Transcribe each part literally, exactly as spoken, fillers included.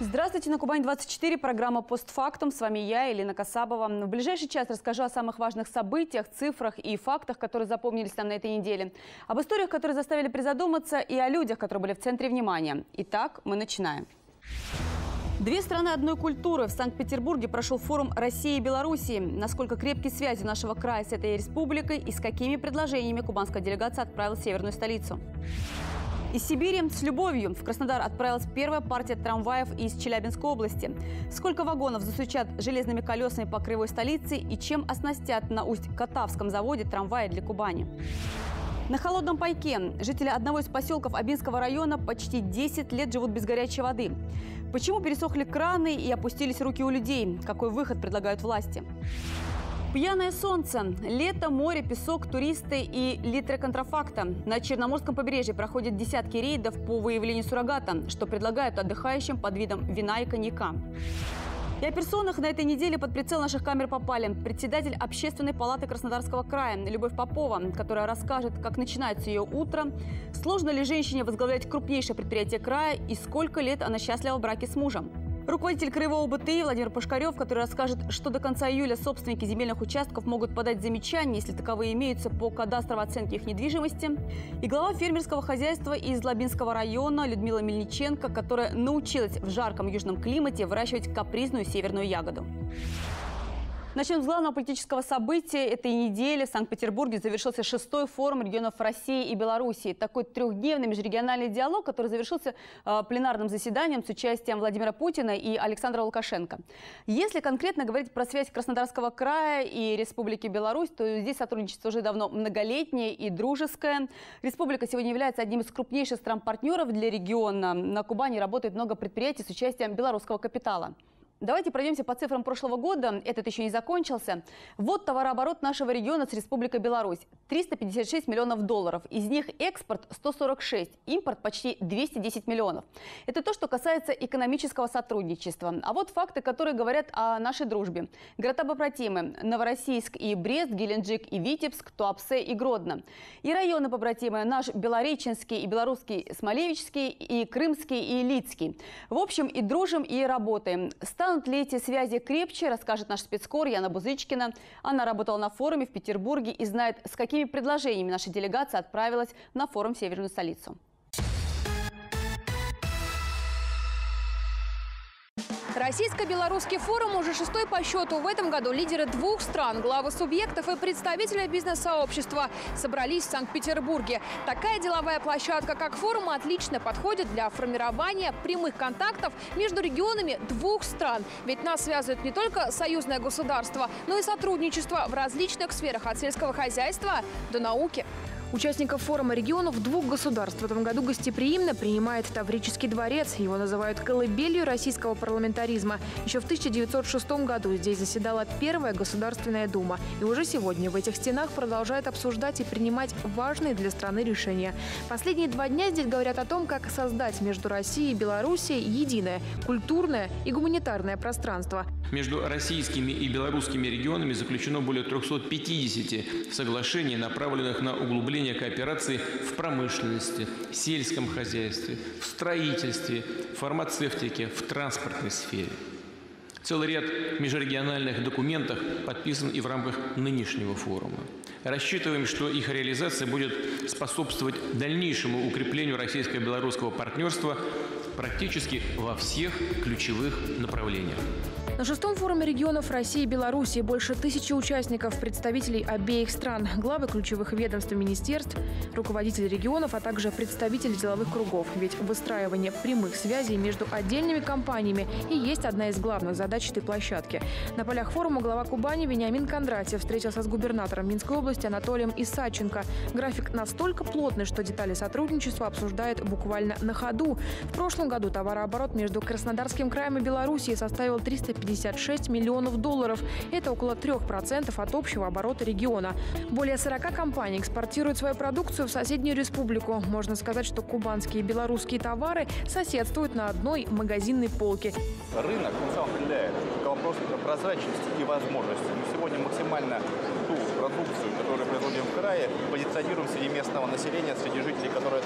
Здравствуйте, на Кубань двадцать четыре, программа «Постфактум». С вами я, Элина Касабова. В ближайший час расскажу о самых важных событиях, цифрах и фактах, которые запомнились нам на этой неделе. Об историях, которые заставили призадуматься, и о людях, которые были в центре внимания. Итак, мы начинаем. Две страны одной культуры. В Санкт-Петербурге прошел форум России и Белоруссии. Насколько крепкие связи нашего края с этой республикой и с какими предложениями кубанская делегация отправилась в северную столицу. Из Сибири с любовью в Краснодар отправилась первая партия трамваев из Челябинской области. Сколько вагонов засучат железными колесами по кривой столице и чем оснастят на Усть-Катавском заводе трамваи для Кубани. На Холодном Пайке жители одного из поселков Абинского района почти десять лет живут без горячей воды. Почему пересохли краны и опустились руки у людей? Какой выход предлагают власти? Пьяное солнце. Лето, море, песок, туристы и литры контрафакта. На Черноморском побережье проходят десятки рейдов по выявлению суррогата, что предлагают отдыхающим под видом вина и коньяка. И о персонах на этой неделе под прицел наших камер попали председатель Общественной палаты Краснодарского края Любовь Попова, которая расскажет, как начинается ее утро, сложно ли женщине возглавлять крупнейшее предприятие края и сколько лет она счастлива в браке с мужем. Руководитель краевого БТИ Владимир Пушкарев, который расскажет, что до конца июля собственники земельных участков могут подать замечания, если таковые имеются, по кадастровой оценке их недвижимости. И глава фермерского хозяйства из Лабинского района Людмила Мельниченко, которая научилась в жарком южном климате выращивать капризную северную ягоду. Начнем с главного политического события этой недели. В Санкт-Петербурге завершился шестой форум регионов России и Белоруссии. Такой трехдневный межрегиональный диалог, который завершился э, пленарным заседанием с участием Владимира Путина и Александра Лукашенко. Если конкретно говорить про связь Краснодарского края и Республики Беларусь, то здесь сотрудничество уже давно многолетнее и дружеское. Республика сегодня является одним из крупнейших стран-партнеров для региона. На Кубани работает много предприятий с участием белорусского капитала. Давайте пройдемся по цифрам прошлого года. Этот еще не закончился. Вот товарооборот нашего региона с Республикой Беларусь. триста пятьдесят шесть миллионов долларов. Из них экспорт сто сорок шесть, импорт почти двести десять миллионов. Это то, что касается экономического сотрудничества. А вот факты, которые говорят о нашей дружбе. Города побратимы: Новороссийск и Брест, Геленджик и Витебск, Туапсе и Гродно. И районы побратимы: наш Белореченский и Белорусский Смолевичский, и Крымский и Лидский. В общем, и дружим, и работаем. Станут ли эти связи крепче, расскажет наш спецкор Яна Бузычкина. Она работала на форуме в Петербурге и знает, с какими предложениями наша делегация отправилась на форум в северную столицу. Российско-белорусский форум уже шестой по счету. В этом году лидеры двух стран, главы субъектов и представители бизнес-сообщества собрались в Санкт-Петербурге. Такая деловая площадка, как форум, отлично подходит для формирования прямых контактов между регионами двух стран. Ведь нас связывает не только союзное государство, но и сотрудничество в различных сферах, от сельского хозяйства до науки. Участников форума регионов двух государств в этом году гостеприимно принимает Таврический дворец. Его называют колыбелью российского парламентаризма. Еще в тысяча девятьсот шестом году здесь заседала Первая Государственная Дума. И уже сегодня в этих стенах продолжают обсуждать и принимать важные для страны решения. Последние два дня здесь говорят о том, как создать между Россией и Белоруссией единое культурное и гуманитарное пространство. Между российскими и белорусскими регионами заключено более трёхсот пятидесяти соглашений, направленных на углубление кооперации в промышленности, сельском хозяйстве, в строительстве, фармацевтике, в транспортной сфере. Целый ряд межрегиональных документов подписан и в рамках нынешнего форума. Рассчитываем, что их реализация будет способствовать дальнейшему укреплению российско-белорусского партнерства практически во всех ключевых направлениях. На шестом форуме регионов России и Белоруссии больше тысячи участников, представителей обеих стран, главы ключевых ведомств и министерств, руководители регионов, а также представители деловых кругов. Ведь выстраивание прямых связей между отдельными компаниями и есть одна из главных задач этой площадки. На полях форума глава Кубани Вениамин Кондратьев встретился с губернатором Минской области Анатолием Исаченко. График настолько плотный, что детали сотрудничества обсуждают буквально на ходу. В прошлом году товарооборот между Краснодарским краем и Белоруссией составил триста пятьдесят шесть миллионов долларов. Это около трёх процентов от общего оборота региона. Более сорока компаний экспортируют свою продукцию в соседнюю республику. Можно сказать, что кубанские и белорусские товары соседствуют на одной магазинной полке. Рынок на самом деле к вопросу прозрачности и возможностей. Мы сегодня максимально ту продукцию, которую производим в крае, позиционируем среди местного населения, среди жителей, которая также очень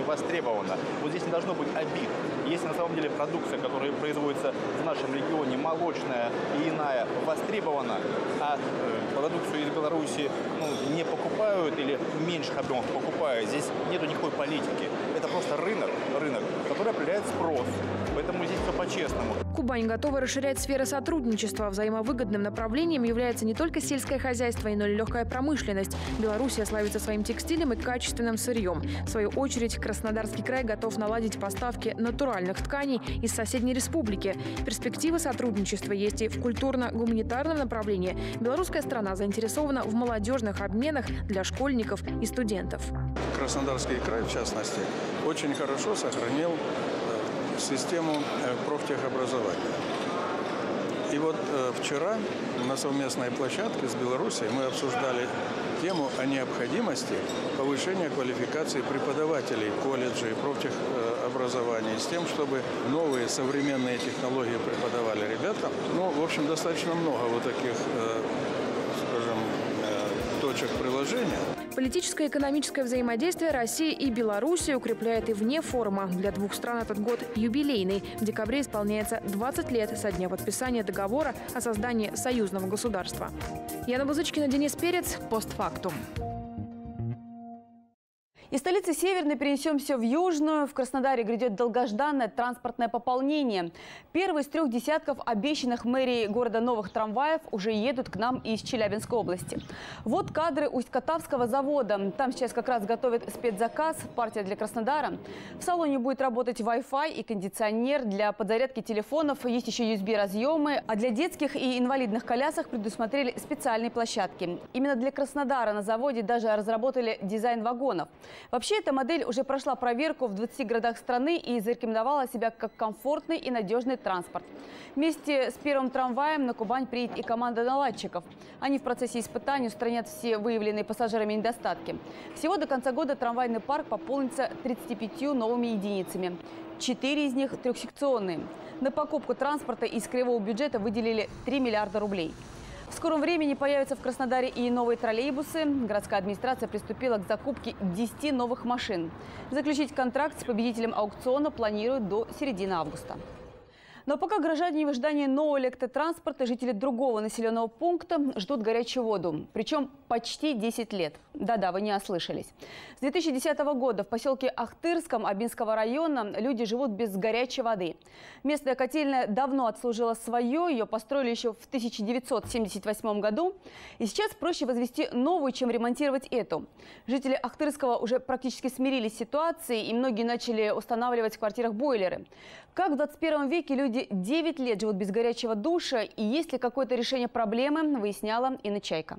востребована. Вот здесь не должно быть обид. Если на самом деле продукция, которая производится в нашем регионе, молочная и иная, востребована, а э, продукцию из Беларуси ну, не покупают или в меньших объемах покупают, здесь нету никакой политики. Это просто рынок, рынок, который определяет спрос. Поэтому здесь все по-честному. Кубань готова расширять сферы сотрудничества. Взаимовыгодным направлением является не только сельское хозяйство, но и легкая промышленность. Белоруссия славится своим текстилем и качественным сырьем. В свою очередь, Краснодарский край готов наладить поставки натуральных тканей из соседней республики. Перспективы сотрудничества есть и в культурно-гуманитарном направлении. Белорусская страна заинтересована в молодежных обменах для школьников и студентов. Краснодарский край, в частности, очень хорошо сохранил систему профтехобразования. И вот э, вчера на совместной площадке с Белоруссией мы обсуждали тему о необходимости повышения квалификации преподавателей колледжей, профтехобразования, с тем, чтобы новые современные технологии преподавали ребятам. Ну, в общем, достаточно много вот таких, э, скажем, э, точек приложения. Политическое и экономическое взаимодействие России и Беларуси укрепляет и вне форума. Для двух стран этот год юбилейный. В декабре исполняется двадцать лет со дня подписания договора о создании союзного государства. Яна Бузычкина, Денис Перец. Постфактум. Из столицы Северной перенесемся в Южную. В Краснодаре грядет долгожданное транспортное пополнение. Первый из трех десятков обещанных мэрией города новых трамваев уже едут к нам из Челябинской области. Вот кадры Усть-Катавского завода. Там сейчас как раз готовят спецзаказ «Партия для Краснодара». В салоне будет работать Wi-Fi и кондиционер. Для подзарядки телефонов есть еще ю эс би-разъемы. А для детских и инвалидных колясок предусмотрели специальные площадки. Именно для Краснодара на заводе даже разработали дизайн вагонов. Вообще, эта модель уже прошла проверку в двадцати городах страны и зарекомендовала себя как комфортный и надежный транспорт. Вместе с первым трамваем на Кубань приедет и команда наладчиков. Они в процессе испытаний устранят все выявленные пассажирами недостатки. Всего до конца года трамвайный парк пополнится тридцатью пятью новыми единицами. Четыре из них трехсекционные. На покупку транспорта из краевого бюджета выделили три миллиарда рублей. В скором времени появятся в Краснодаре и новые троллейбусы. Городская администрация приступила к закупке десяти новых машин. Заключить контракт с победителем аукциона планируют до середины августа. Но пока горожане в ожидании нового электротранспорта, жители другого населенного пункта ждут горячую воду. Причем почти десять лет. Да-да, вы не ослышались. С две тысячи десятого года в поселке Ахтырском Абинского района люди живут без горячей воды. Местная котельная давно отслужила свое. Ее построили еще в тысяча девятьсот семьдесят восьмом году. И сейчас проще возвести новую, чем ремонтировать эту. Жители Ахтырского уже практически смирились с ситуацией, и многие начали устанавливать в квартирах бойлеры. Как в двадцать первом веке люди девять лет живут без горячего душа, и есть ли какое-то решение проблемы, выясняла Инна Чайка.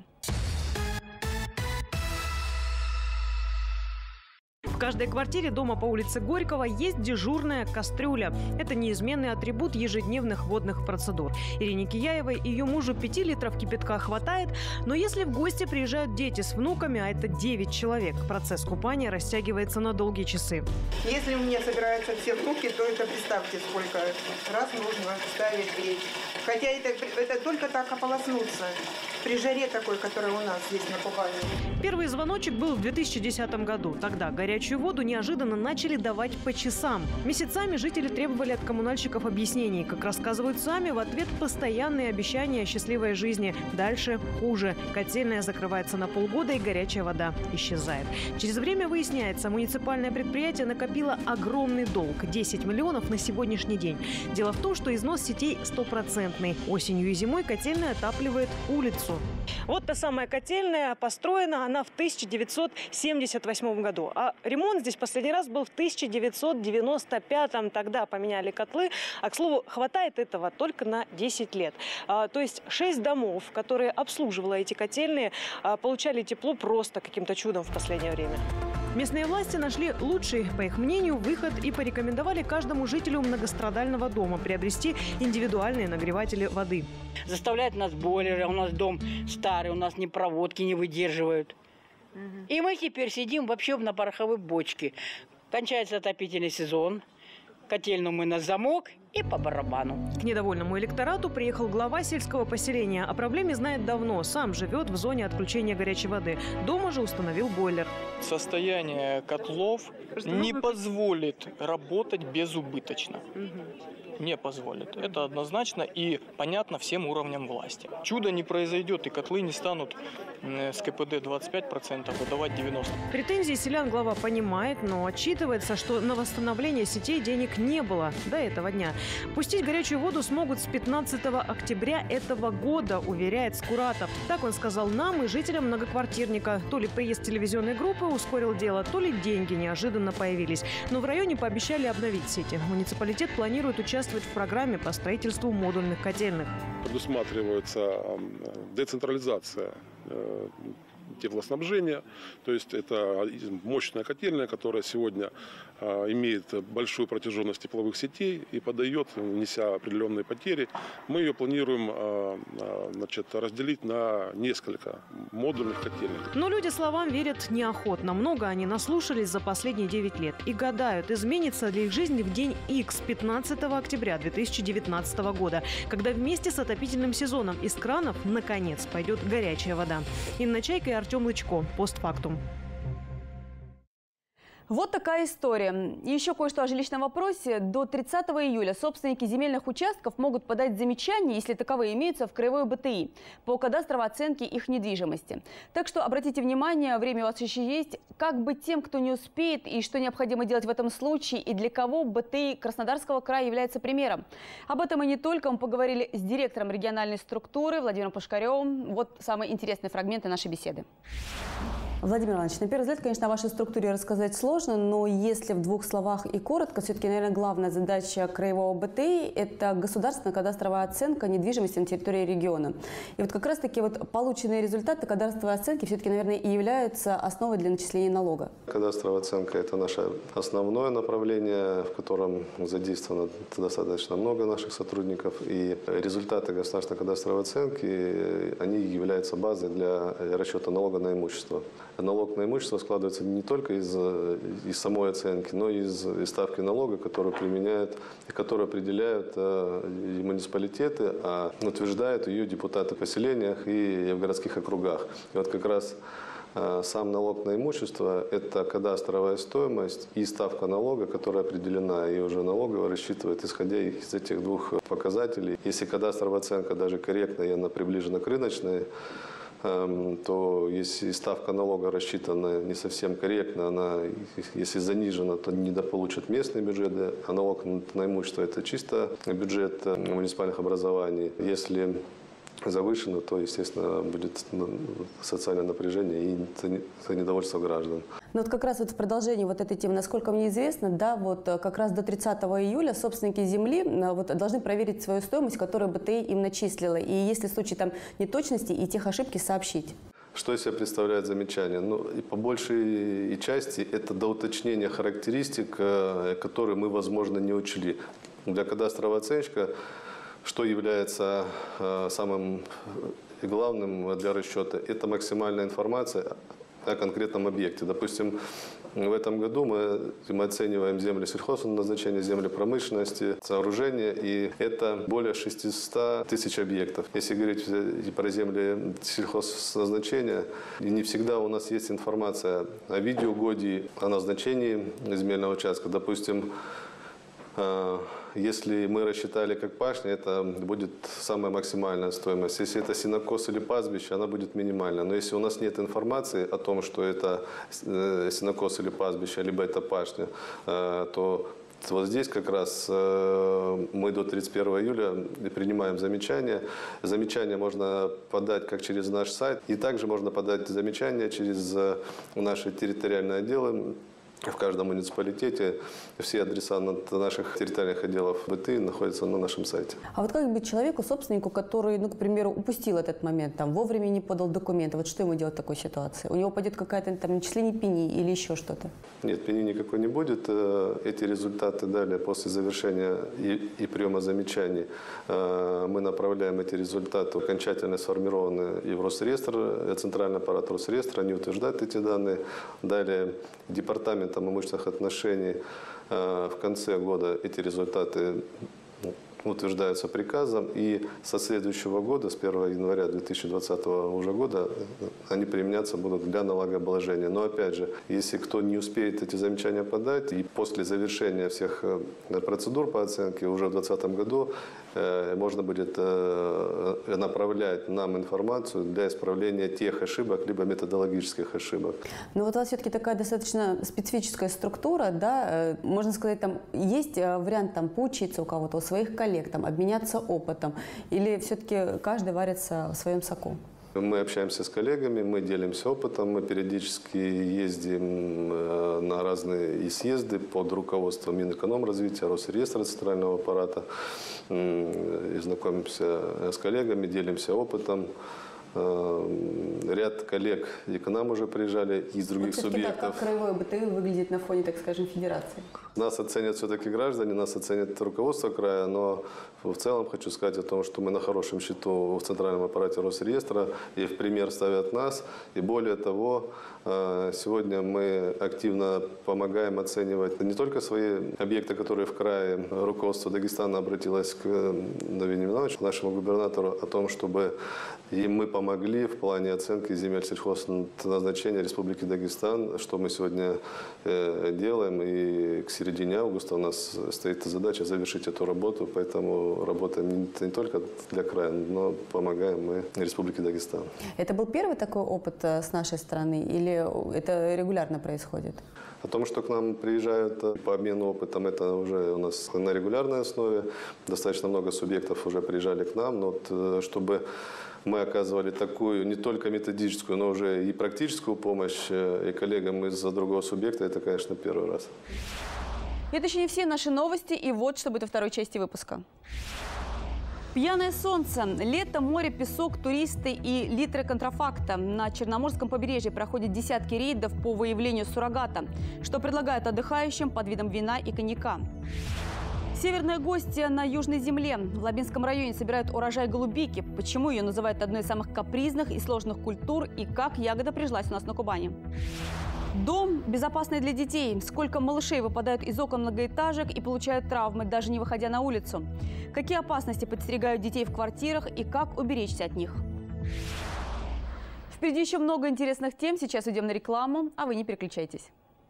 В каждой квартире дома по улице Горького есть дежурная кастрюля. Это неизменный атрибут ежедневных водных процедур. Ирине Кияевой и ее мужу пяти литров кипятка хватает, но если в гости приезжают дети с внуками, а это девять человек, процесс купания растягивается на долгие часы. Если у меня собираются все внуки, то это представьте, сколько раз нужно ставить греть. Хотя это, это только так ополоснуться при жаре такой, которая у нас здесь на Кубани. Первый звоночек был в две тысячи десятом году. Тогда горячую воду неожиданно начали давать по часам. Месяцами жители требовали от коммунальщиков объяснений. Как рассказывают сами, в ответ постоянные обещания счастливой жизни. Дальше хуже. Котельная закрывается на полгода, и горячая вода исчезает. Через время выясняется, муниципальное предприятие накопило огромный долг – десять миллионов на сегодняшний день. Дело в том, что износ сетей стопроцентный. Осенью и зимой котельная отапливает улицу. Вот та самая котельная, построена она в тысяча девятьсот семьдесят восьмом году. А ремонт здесь последний раз был в тысяча девятьсот девяносто пятом. Тогда поменяли котлы. А, к слову, хватает этого только на десять лет. А, то есть шесть домов, которые обслуживала эти котельные, а, получали тепло просто каким-то чудом в последнее время. Местные власти нашли лучший, по их мнению, выход и порекомендовали каждому жителю многострадального дома приобрести индивидуальные нагреватели воды. Заставляют нас бойлеры, у нас дом старый, у нас ни проводки не выдерживают. Угу. И мы теперь сидим вообще на пороховой бочке. Кончается отопительный сезон, котельную мы на замок и по барабану. К недовольному электорату приехал глава сельского поселения. О проблеме знает давно. Сам живет в зоне отключения горячей воды. Дома же установил бойлер. Состояние котлов не позволит работать безубыточно. Не позволит. Это однозначно и понятно всем уровням власти. Чудо не произойдет, и котлы не станут с КПД двадцать пять процентов выдавать девяносто процентов. Претензии селян глава понимает, но отчитывается, что на восстановление сетей денег не было до этого дня. Пустить горячую воду смогут с пятнадцатого октября этого года, уверяет Скуратов. Так он сказал нам и жителям многоквартирника. То ли приезд телевизионной группы ускорил дело, то ли деньги неожиданно появились. Но в районе пообещали обновить сети. Муниципалитет планирует участвовать в программе по строительству модульных котельных. Предусматривается децентрализация теплоснабжения, то есть это мощная котельная, которая сегодня а, имеет большую протяженность тепловых сетей и подает, неся определенные потери. Мы ее планируем а, а, значит, разделить на несколько модульных котельных. Но люди словам верят неохотно. Много они наслушались за последние девять лет и гадают, изменится ли их жизнь в день Х пятнадцатого октября две тысячи девятнадцатого года, когда вместе с отопительным сезоном из кранов наконец пойдет горячая вода. Инна Чайка и Артем Лычко. Постфактум. Вот такая история. И еще кое-что о жилищном вопросе. До тридцатого июля собственники земельных участков могут подать замечания, если таковые имеются, в краевой БТИ по кадастровой оценке их недвижимости. Так что обратите внимание, время у вас еще есть. Как быть тем, кто не успеет, и что необходимо делать в этом случае, и для кого БТИ Краснодарского края является примером. Об этом и не только. Мы поговорили с директором региональной структуры Владимиром Пушкаревым. Вот самые интересные фрагменты нашей беседы. Владимир Иванович, на первый взгляд, конечно, о вашей структуре рассказать сложно, но если в двух словах и коротко, все-таки, наверное, главная задача краевого БТИ – это государственная кадастровая оценка недвижимости на территории региона. И вот как раз-таки вот полученные результаты кадастровой оценки все-таки, наверное, и являются основой для начисления налога. Кадастровая оценка – это наше основное направление, в котором задействовано достаточно много наших сотрудников. И результаты государственной кадастровой оценки, они являются базой для расчета налога на имущество. Налог на имущество складывается не только из, из самой оценки, но и из, из ставки налога, которую применяют и которую определяют э, и муниципалитеты, а утверждают ее депутаты в поселениях и в городских округах. И вот как раз э, сам налог на имущество – это кадастровая стоимость и ставка налога, которая определена, и уже налоговая рассчитывает, исходя из этих двух показателей. Если кадастровая оценка даже корректная и она приближена к рыночной, то если ставка налога рассчитана не совсем корректно, она, если занижена, то недополучат местные бюджеты, а налог на имущество – это чисто бюджет муниципальных образований. Если завышено, то, естественно, будет социальное напряжение и недовольство граждан. Но вот как раз вот в продолжении вот этой темы, насколько мне известно, да, вот как раз до тридцатого июля собственники земли вот, должны проверить свою стоимость, которую БТИ им начислила. И если в случае там неточности и тех ошибки сообщить. Что из себя представляет замечание? Ну, и по большей части это доуточнение характеристик, которые мы, возможно, не учли. Для кадастрового оценщика что является э, самым главным для расчета? Это максимальная информация о конкретном объекте. Допустим, в этом году мы, мы оцениваем земли сельхозназначения, земли промышленности, сооружения, и это более шестисот тысяч объектов. Если говорить про земли сельхозназначения, не всегда у нас есть информация о видеоугодии, о назначении земельного участка. Допустим, если мы рассчитали как пашня, это будет самая максимальная стоимость. Если это сенокос или пастбище, она будет минимальная. Но если у нас нет информации о том, что это сенокос или пастбище, либо это пашня, то вот здесь как раз мы до тридцать первого июля принимаем замечания. Замечания можно подать как через наш сайт, и также можно подать замечания через наши территориальные отделы. В каждом муниципалитете все адреса наших территориальных отделов БТИ находятся на нашем сайте. А вот как быть человеку, собственнику, который, ну, к примеру, упустил этот момент, там, вовремя не подал документы, вот что ему делать в такой ситуации? У него пойдет какая-то там начисление пени или еще что-то? Нет, пени никакой не будет. Эти результаты далее, после завершения и, и приема замечаний, мы направляем эти результаты, окончательно сформированы и в Росреестр, центральный аппарат Росреестра, они утверждают эти данные. Далее департамент имущественных отношений в конце года эти результаты утверждаются приказом, и со следующего года, с первого января две тысячи двадцатого уже года, они применяться будут для налогообложения. Но опять же, если кто не успеет эти замечания подать, и после завершения всех процедур по оценке уже в две тысячи двадцатом году можно будет направлять нам информацию для исправления тех ошибок, либо методологических ошибок. Но вот у вас все-таки такая достаточно специфическая структура, да, можно сказать, там есть вариант там поучиться у кого-то, у своих коллег, там, обменяться опытом, или все-таки каждый варится в своем соку? Мы общаемся с коллегами, мы делимся опытом, мы периодически ездим на разные и съезды под руководством Минэкономразвития, Росреестра центрального аппарата, и знакомимся с коллегами, делимся опытом. Ряд коллег и к нам уже приезжали из других вот субъектов. Как краевое БТИ выглядит на фоне, так скажем, федерации? Нас оценят все-таки граждане, нас оценит руководство края, но в целом хочу сказать о том, что мы на хорошем счету в центральном аппарате Росреестра, и в пример ставят нас. И более того, сегодня мы активно помогаем оценивать не только свои объекты, которые в крае. Руководство Дагестана обратилось к Давиду Ивановичу, нашему губернатору, о том, чтобы и мы помогли в плане оценки земель сельхозназначения Республики Дагестан, что мы сегодня делаем. И к середине августа у нас стоит задача завершить эту работу, поэтому работаем не, не только для края, но помогаем мы Республике Дагестан. Это был первый такой опыт с нашей стороны или это регулярно происходит? О том, что к нам приезжают по обмену опытом, это уже у нас на регулярной основе. Достаточно много субъектов уже приезжали к нам, но вот, чтобы мы оказывали такую не только методическую, но уже и практическую помощь и коллегам из-за другого субъекта, это, конечно, первый раз. Это еще не все наши новости, и вот что будет во второй части выпуска. Пьяное солнце, лето, море, песок, туристы и литры контрафакта. На Черноморском побережье проходят десятки рейдов по выявлению суррогата, что предлагают отдыхающим под видом вина и коньяка. Северное гостье на Южной земле. В Лабинском районе собирают урожай голубики. Почему ее называют одной из самых капризных и сложных культур и как ягода прижилась у нас на Кубани. Дом безопасный для детей. Сколько малышей выпадают из окон многоэтажек и получают травмы, даже не выходя на улицу. Какие опасности подстерегают детей в квартирах и как уберечься от них. Впереди еще много интересных тем. Сейчас идем на рекламу, а вы не переключайтесь.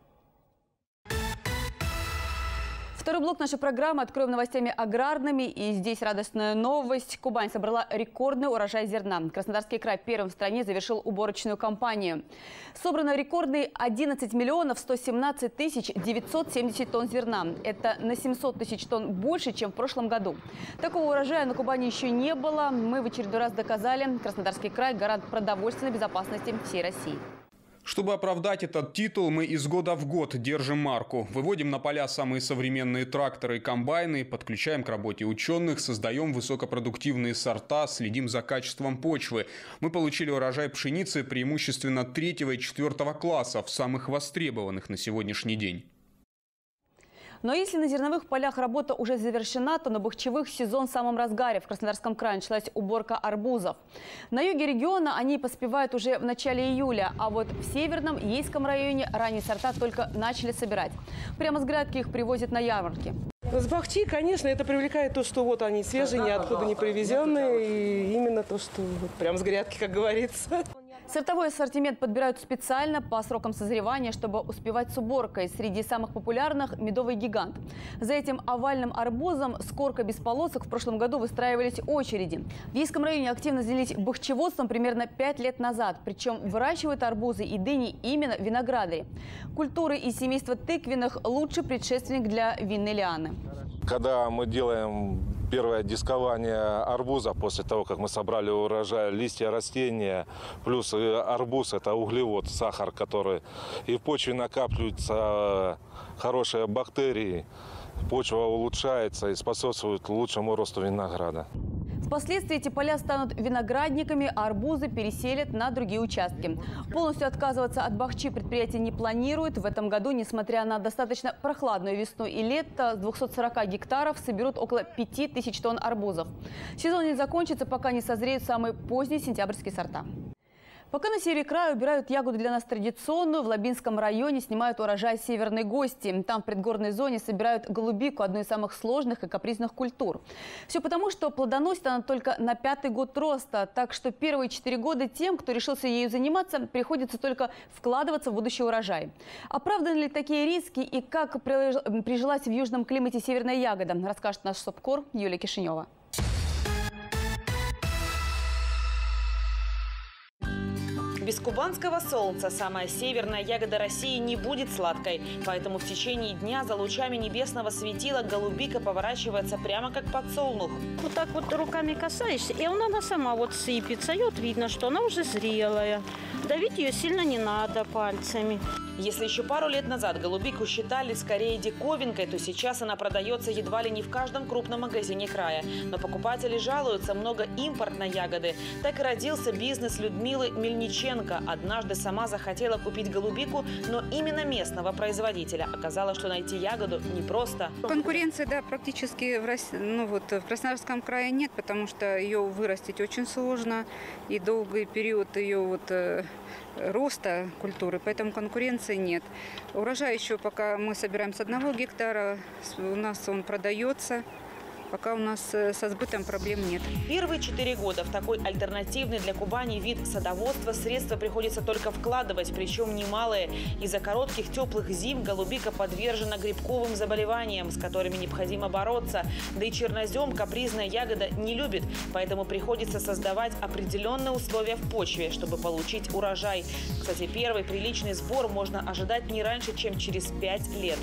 Второй блок нашей программы откроем новостями аграрными. И здесь радостная новость. Кубань собрала рекордный урожай зерна. Краснодарский край первым в стране завершил уборочную кампанию. Собрано рекордные одиннадцать миллионов сто семнадцать тысяч девятьсот семьдесят тонн зерна. Это на семьсот тысяч тонн больше, чем в прошлом году. Такого урожая на Кубани еще не было. Мы в очередной раз доказали, Краснодарский край – гарант продовольственной безопасности всей России. Чтобы оправдать этот титул, мы из года в год держим марку. Выводим на поля самые современные тракторы и комбайны, подключаем к работе ученых, создаем высокопродуктивные сорта, следим за качеством почвы. Мы получили урожай пшеницы преимущественно третьего и четвертого классов, самых востребованных на сегодняшний день. Но если на зерновых полях работа уже завершена, то на бахчевых сезон в самом разгаре. В Краснодарском крае началась уборка арбузов. На юге региона они поспевают уже в начале июля, а вот в северном Ейском районе ранние сорта только начали собирать. Прямо с грядки их привозят на ярмарки. С бахчи, конечно, это привлекает то, что вот они свежие, ниоткуда не привезенные, и именно то, что вот прям с грядки, как говорится. Сортовой ассортимент подбирают специально по срокам созревания, чтобы успевать с уборкой. Среди самых популярных – медовый гигант. За этим овальным арбузом с коркой без полосок в прошлом году выстраивались очереди. В Ейском районе активно занялись бахчеводством примерно пять лет назад. Причем выращивают арбузы и дыни именно в виноградаре. Культуры из семейства тыквенных – лучший предшественник для винной лианы. Когда мы делаем первое дискование арбуза, после того, как мы собрали урожай, листья растения, плюс арбуз – это углевод, сахар, который и в почве накапливаются хорошие бактерии, почва улучшается и способствует лучшему росту винограда. Впоследствии эти поля станут виноградниками, а арбузы переселят на другие участки. Полностью отказываться от бахчи предприятие не планирует. В этом году, несмотря на достаточно прохладную весну и лето, с двухсот сорока гектаров соберут около пяти тысяч тонн арбузов. Сезон не закончится, пока не созреют самые поздние сентябрьские сорта. Пока на севере края убирают ягоду для нас традиционную, в Лабинском районе снимают урожай северной гости. Там в предгорной зоне собирают голубику, одну из самых сложных и капризных культур. Все потому, что плодоносит она только на пятый год роста. Так что первые четыре года тем, кто решился ею заниматься, приходится только вкладываться в будущий урожай. Оправданы ли такие риски и как прижилась в южном климате северная ягода, расскажет наш СОБКОР Юлия Кишинева. Без кубанского солнца самая северная ягода России не будет сладкой. Поэтому в течение дня за лучами небесного светила голубика поворачивается прямо как подсолнух. Вот так вот руками касаешься, и она сама вот сыпется. И вот видно, что она уже зрелая. Давить ее сильно не надо пальцами. Если еще пару лет назад голубику считали скорее диковинкой, то сейчас она продается едва ли не в каждом крупном магазине края. Но покупатели жалуются, много импортной ягоды. Так и родился бизнес Людмилы Мельниченко. Однажды сама захотела купить голубику, но именно местного производителя. Оказалось, что найти ягоду непросто. Конкуренции, да, практически в, России, ну вот, в Краснодарском крае нет, потому что ее вырастить очень сложно. И долгий период ее вот, э, роста культуры, поэтому конкуренции нет. Урожай еще пока мы собираем с одного гектара, у нас он продается. Пока у нас со сбытом проблем нет. Первые четыре года в такой альтернативный для Кубани вид садоводства средства приходится только вкладывать, причем немалые. Из-за коротких теплых зим голубика подвержена грибковым заболеваниям, с которыми необходимо бороться. Да и чернозем капризная ягода не любит, поэтому приходится создавать определенные условия в почве, чтобы получить урожай. Кстати, первый приличный сбор можно ожидать не раньше, чем через пять лет.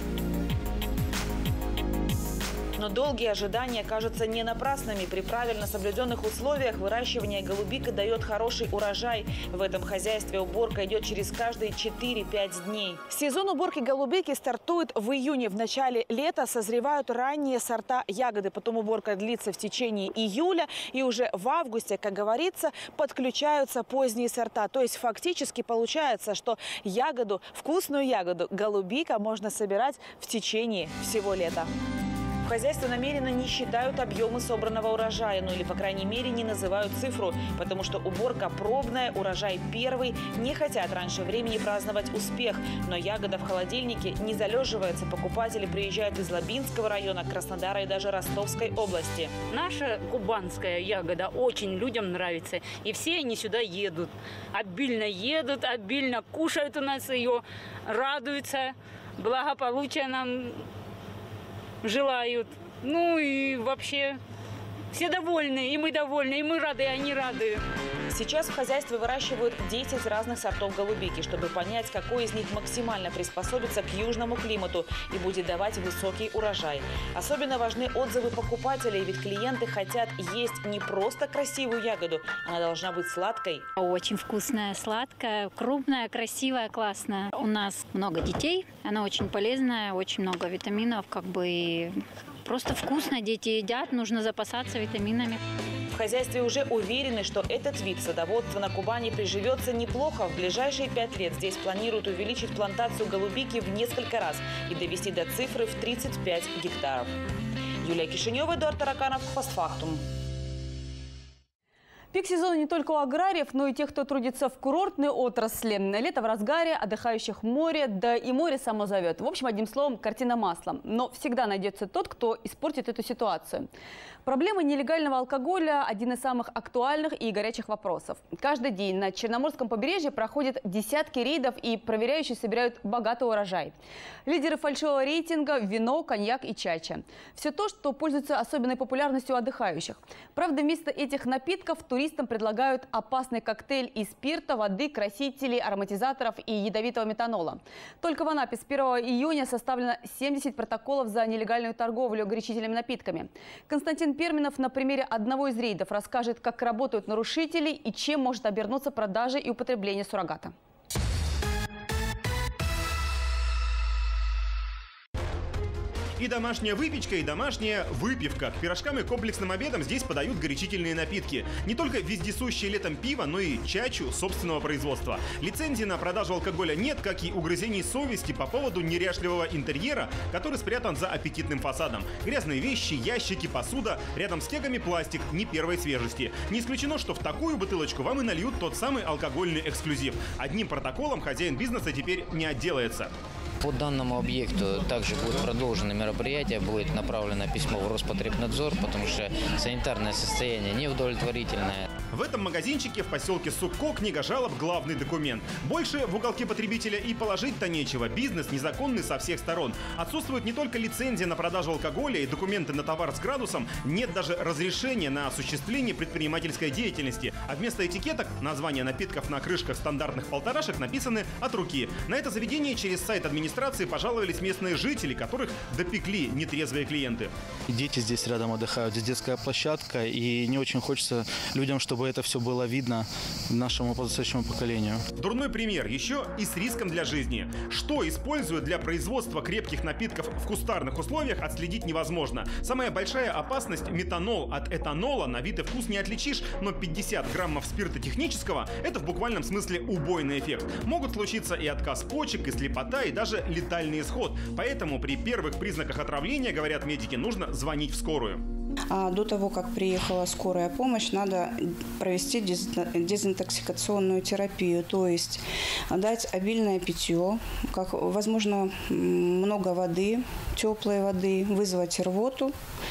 Но долгие ожидания кажутся не напрасными. При правильно соблюденных условиях выращивание голубика дает хороший урожай. В этом хозяйстве уборка идет через каждые четыре-пять дней. Сезон уборки голубики стартует в июне. В начале лета созревают ранние сорта ягоды. Потом уборка длится в течение июля. И уже в августе, как говорится, подключаются поздние сорта. То есть фактически получается, что ягоду, вкусную ягоду голубика можно собирать в течение всего лета. В хозяйстве намеренно не считают объемы собранного урожая, ну или, по крайней мере, не называют цифру, потому что уборка пробная, урожай первый, не хотят раньше времени праздновать успех. Но ягода в холодильнике не залеживается, покупатели приезжают из Лабинского района, Краснодара и даже Ростовской области. Наша кубанская ягода очень людям нравится, и все они сюда едут. Обильно едут, обильно кушают у нас ее, радуются, благополучия нам желают. Ну и вообще все довольны, и мы довольны, и мы рады, и они рады. Сейчас в хозяйстве выращивают десять разных сортов голубики, чтобы понять, какой из них максимально приспособится к южному климату и будет давать высокий урожай. Особенно важны отзывы покупателей, ведь клиенты хотят есть не просто красивую ягоду, она должна быть сладкой. Очень вкусная, сладкая, крупная, красивая, классная. У нас много детей, она очень полезная, очень много витаминов, как бы и просто вкусно, дети едят, нужно запасаться витаминами. В хозяйстве уже уверены, что этот вид садоводства на Кубани приживется неплохо. В ближайшие пять лет здесь планируют увеличить плантацию голубики в несколько раз и довести до цифры в тридцать пять гектаров. Юлия Кишинева, Эдуард Тараканов, «Постфактум». Пик сезона не только у аграриев, но и тех, кто трудится в курортной отрасли. Лето в разгаре, отдыхающих море, да и море само зовет. В общем, одним словом, картина маслом. Но всегда найдется тот, кто испортит эту ситуацию. Проблема нелегального алкоголя – один из самых актуальных и горячих вопросов. Каждый день на Черноморском побережье проходят десятки рейдов, и проверяющие собирают богатый урожай. Лидеры фальшивого рейтинга – вино, коньяк и чача. Все то, что пользуется особенной популярностью у отдыхающих. Правда, вместо этих напитков туристам предлагают опасный коктейль из спирта, воды, красителей, ароматизаторов и ядовитого метанола. Только в Анапе с первого июня составлено семьдесят протоколов за нелегальную торговлю горячительными напитками. Константин Перминов на примере одного из рейдов расскажет, как работают нарушители и чем может обернуться продажа и употребление суррогата. И домашняя выпечка, и домашняя выпивка. К пирожкам и комплексным обедам здесь подают горячительные напитки. Не только вездесущее летом пиво, но и чачу собственного производства. Лицензии на продажу алкоголя нет, как и угрызений совести по поводу неряшливого интерьера, который спрятан за аппетитным фасадом. Грязные вещи, ящики, посуда. Рядом с кегами пластик не первой свежести. Не исключено, что в такую бутылочку вам и нальют тот самый алкогольный эксклюзив. Одним протоколом хозяин бизнеса теперь не отделается. По данному объекту также будет продолжено мероприятие, будет направлено письмо в Роспотребнадзор, потому что санитарное состояние неудовлетворительное. В этом магазинчике в поселке Сукко книга жалоб – главный документ. Больше в уголке потребителя и положить-то нечего. Бизнес незаконный со всех сторон. Отсутствует не только лицензия на продажу алкоголя и документы на товар с градусом, нет даже разрешения на осуществление предпринимательской деятельности. А вместо этикеток названия напитков на крышках стандартных полторашек написаны от руки. На это заведение через сайт администрации пожаловались местные жители, которых допекли нетрезвые клиенты. Дети здесь рядом отдыхают, здесь детская площадка, и не очень хочется людям, чтобы это все было видно нашему подрастающему поколению. Дурной пример еще и с риском для жизни. Что используют для производства крепких напитков в кустарных условиях, отследить невозможно. Самая большая опасность – метанол. От этанола на вид и вкус не отличишь, но пятьдесят граммов спирта технического – это в буквальном смысле убойный эффект. Могут случиться и отказ почек, и слепота, и даже летальный исход. Поэтому при первых признаках отравления, говорят медики, нужно звонить в скорую. А до того, как приехала скорая помощь, надо провести дезинтоксикационную терапию, то есть дать обильное питье, как, возможно, много воды, теплой воды, вызвать рвоту.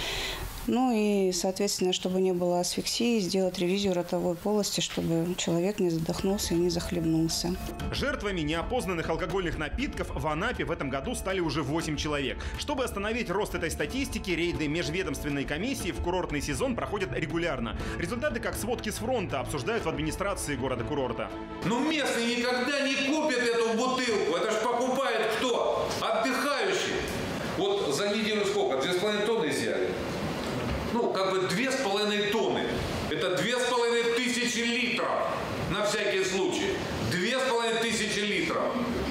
Ну и, соответственно, чтобы не было асфиксии, сделать ревизию ротовой полости, чтобы человек не задохнулся и не захлебнулся. Жертвами неопознанных алкогольных напитков в Анапе в этом году стали уже восемь человек. Чтобы остановить рост этой статистики, рейды межведомственной комиссии в курортный сезон проходят регулярно. Результаты, как сводки с фронта, обсуждают в администрации города-курорта. Но местные никогда не купят эту бутылку. Это ж покупает кто? Отдыхающий. Вот за неделю сколько? Две с половиной тонны изъяли. Ну, как бы две с половиной тонны. Это две с половиной тысячи литров. На всякий случай. Две с половиной тысячи литров.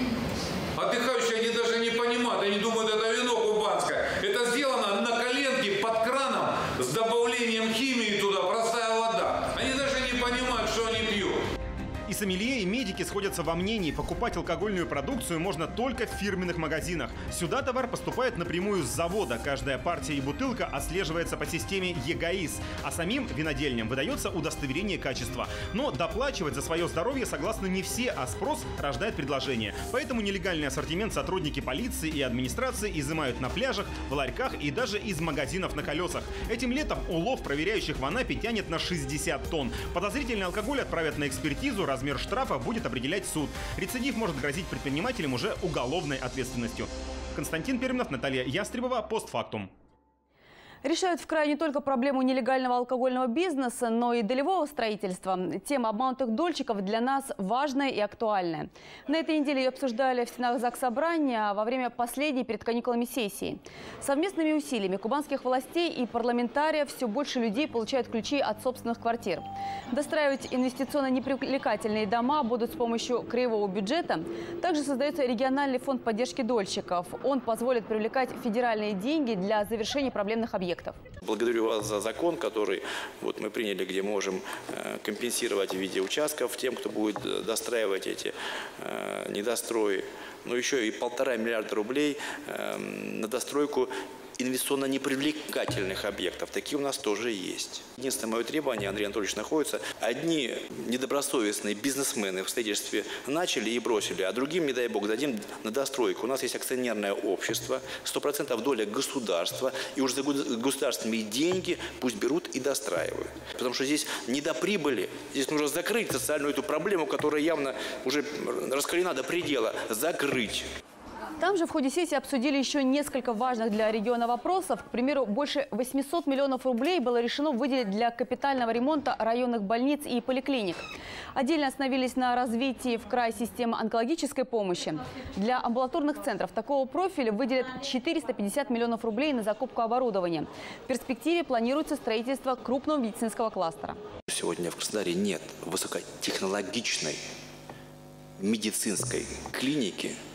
Отдыхающие, они даже не понимают. Они думают, это вино кубанское. Это сделано на коленке под краном с добавлением химии туда, простая вода. Они даже не понимают, что они пьют. И сомелье, и медики сходятся во мнении, покупать алкогольную продукцию можно только в фирменных магазинах. Сюда товар поступает напрямую с завода. Каждая партия и бутылка отслеживается по системе ЕГАИС, а самим винодельням выдается удостоверение качества. Но доплачивать за свое здоровье согласны не все, а спрос рождает предложение. Поэтому нелегальный ассортимент сотрудники полиции и администрации изымают на пляжах, в ларьках и даже из магазинов на колесах. Этим летом улов проверяющих в Анапе тянет на шестьдесят тонн. Подозрительный алкоголь отправят на экспертизу, размер штрафа будет определять суд. Рецидив может грозить предпринимателям уже уголовной ответственностью. Константин Перминов, Наталья Ястребова, постфактум. Решают в крае не только проблему нелегального алкогольного бизнеса, но и долевого строительства. Тема обманутых дольщиков для нас важная и актуальная. На этой неделе ее обсуждали в стенах Заксобрания во время последней перед каникулами сессии. Совместными усилиями кубанских властей и парламентариев все больше людей получают ключи от собственных квартир. Достраивать инвестиционно непривлекательные дома будут с помощью краевого бюджета. Также создается региональный фонд поддержки дольщиков. Он позволит привлекать федеральные деньги для завершения проблемных объектов. Благодарю вас за закон, который вот мы приняли, где можем э, компенсировать в виде участков тем, кто будет достраивать эти э, недострои. Но еще и полтора миллиарда рублей э, на достройку инвестиционно непривлекательных объектов. Такие у нас тоже есть. Единственное мое требование, Андрей Анатольевич находится, одни недобросовестные бизнесмены в строительстве начали и бросили, а другим, не дай бог, дадим на достройку. У нас есть акционерное общество, сто процентов доля государства, и уже за государственные деньги пусть берут и достраивают. Потому что здесь не до прибыли, здесь нужно закрыть социальную эту проблему, которая явно уже раскалена до предела. Закрыть. Там же в ходе сессии обсудили еще несколько важных для региона вопросов. К примеру, больше восьмисот миллионов рублей было решено выделить для капитального ремонта районных больниц и поликлиник. Отдельно остановились на развитии в крае системы онкологической помощи. Для амбулаторных центров такого профиля выделят четыреста пятьдесят миллионов рублей на закупку оборудования. В перспективе планируется строительство крупного медицинского кластера. Сегодня в Краснодаре нет высокотехнологичной медицинской клиники,